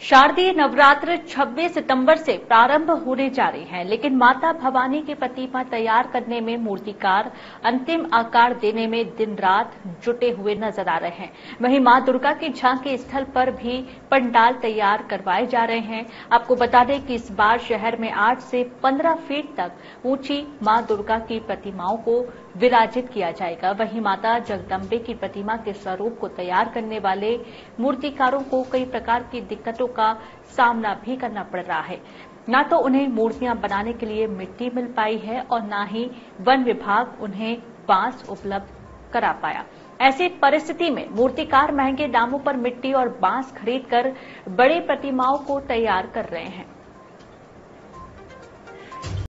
शारदीय नवरात्र 26 सितंबर से प्रारंभ होने जा रहे हैं, लेकिन माता भवानी की प्रतिमा तैयार करने में मूर्तिकार अंतिम आकार देने में दिन रात जुटे हुए नजर आ रहे हैं। वहीं मां दुर्गा के झांकी स्थल पर भी पंडाल तैयार करवाए जा रहे हैं। आपको बता दें कि इस बार शहर में 8 से 15 फीट तक ऊंची मां दुर्गा की प्रतिमाओं को विराजित किया जाएगा। वहीं माता जगदम्बे की प्रतिमा के स्वरूप को तैयार करने वाले मूर्तिकारों को कई प्रकार की दिक्कतों का सामना भी करना पड़ रहा है। न तो उन्हें मूर्तियां बनाने के लिए मिट्टी मिल पाई है और न ही वन विभाग उन्हें बांस उपलब्ध करा पाया। ऐसी परिस्थिति में मूर्तिकार महंगे दामों पर मिट्टी और बांस खरीदकर बड़ी प्रतिमाओं को तैयार कर रहे हैं।